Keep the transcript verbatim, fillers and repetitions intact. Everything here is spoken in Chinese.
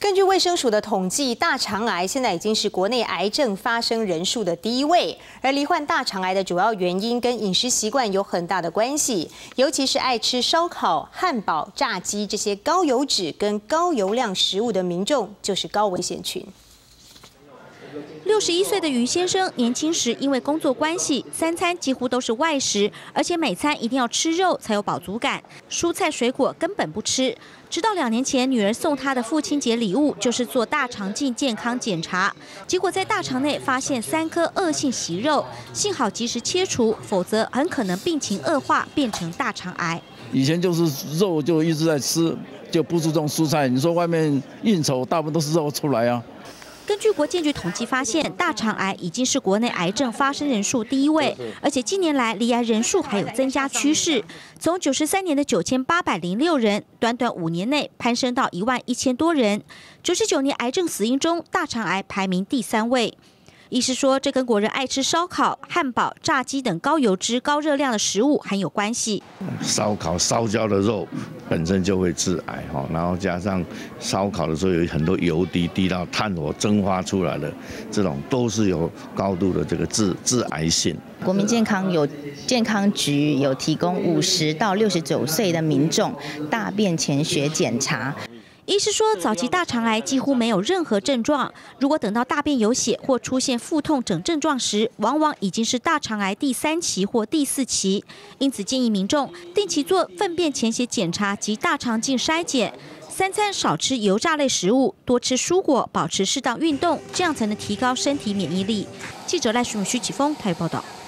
根据卫生署的统计，大肠癌现在已经是国内癌症发生人数的第一位。而罹患大肠癌的主要原因跟饮食习惯有很大的关系，尤其是爱吃烧烤、汉堡、炸鸡这些高油脂跟高油量食物的民众，就是高危险群。 六十一岁的于先生，年轻时因为工作关系，三餐几乎都是外食，而且每餐一定要吃肉才有饱足感，蔬菜水果根本不吃。直到两年前，女儿送他的父亲节礼物就是做大肠镜健康检查，结果在大肠内发现三颗恶性息肉，幸好及时切除，否则很可能病情恶化，变成大肠癌。 以前就是肉就一直在吃，就不注重蔬菜。你说外面应酬，大部分都是肉出来啊。 根据国健局统计发现，大肠癌已经是国内癌症发生人数第一位，而且近年来罹癌人数还有增加趋势。从九十三年的九千八百零六人，短短五年内攀升到一万一千多人。九十九年癌症死因中，大肠癌排名第三位。 医师说，这跟国人爱吃烧烤、汉堡、炸鸡等高油脂、高热量的食物很有关系。 烧烤、烧焦的肉本身就会致癌哈，然后加上烧烤的时候有很多油滴滴到炭火蒸发出来的，这种都是有高度的这个致致癌性。 国民健康有健康局有提供五十到六十九岁的民众大便潜血检查。 医师说，早期大肠癌几乎没有任何症状，如果等到大便有血或出现腹痛等症状时，往往已经是大肠癌第三期或第四期。因此建议民众定期做粪便潜血检查及大肠镜筛检，三餐少吃油炸类食物，多吃蔬果，保持适当运动，这样才能提高身体免疫力。记者赖淑敏、徐启峰台语报道。